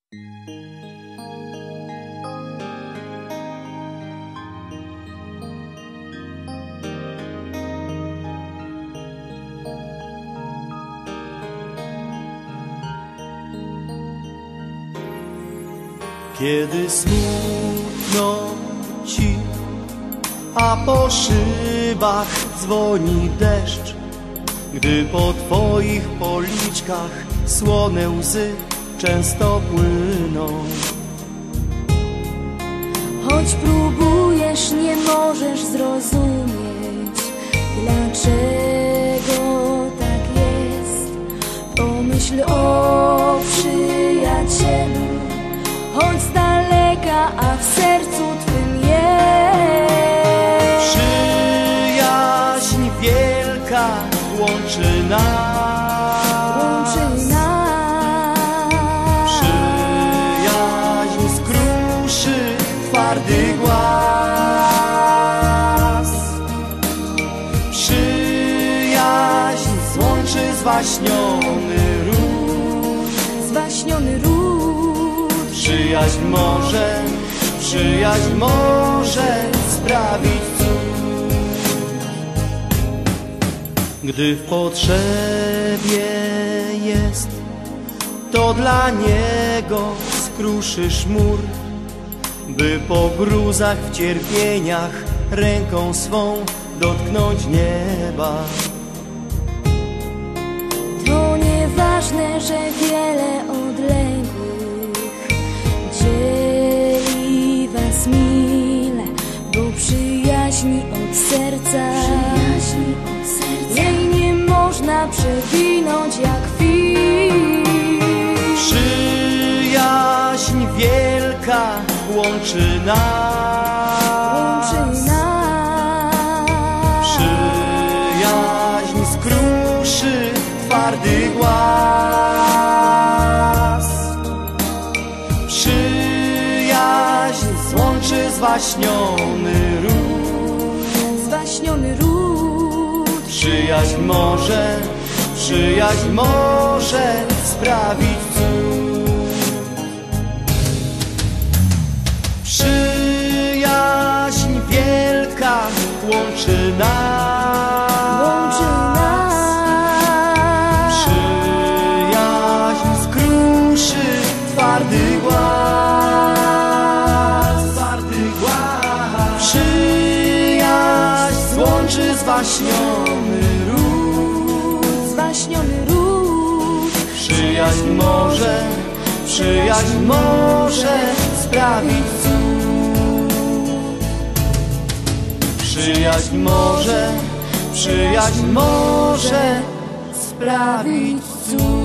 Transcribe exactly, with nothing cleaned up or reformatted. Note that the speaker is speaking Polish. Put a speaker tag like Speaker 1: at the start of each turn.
Speaker 1: Kiedy smutno ci, a po szybach dzwoni deszcz, gdy po twoich policzkach słone łzy często płyną.
Speaker 2: Choć próbujesz, nie możesz zrozumieć, dlaczego tak jest. Pomyśl o przyjacielu, choć z daleka, a w sercu twym jest.
Speaker 1: Przyjaźń wielka łączy nas,
Speaker 2: łączy nas.
Speaker 1: Przyjaźń skruszy twardy głaz. Przyjaźń złączy zwaśniony ród,
Speaker 2: zwaśniony ród.
Speaker 1: Przyjaźń może, przyjaźń może sprawić cud. Gdy w potrzebie jest, to dla niego skruszysz mur, by po gruzach w cierpieniach ręką swą dotknąć nieba.
Speaker 2: To nieważne, że wiele odległych dzieli was mile, bo przyjaźni od serca, przyjaźni od serca jej nie można przewinąć jak fil.
Speaker 1: Przyjaźń wielka łączy nas,
Speaker 2: łączy nas.
Speaker 1: Przyjaźń skruszy twardy głaz. Przyjaźń złączy zwaśniony ród,
Speaker 2: zwaśniony ród.
Speaker 1: Przyjaźń może, przyjaźń może sprawić cud. Przyjaźń wielka łączy nas,
Speaker 2: łączy nas.
Speaker 1: Przyjaźń skruszy twardy głaz, twardy głaz. Przyjaźń złączy zwaśniony ród,
Speaker 2: zwaśniony ród.
Speaker 1: Przyjaźń może, przyjaźń może sprawić cud. Przyjaźń może, przyjaźń może sprawić cud.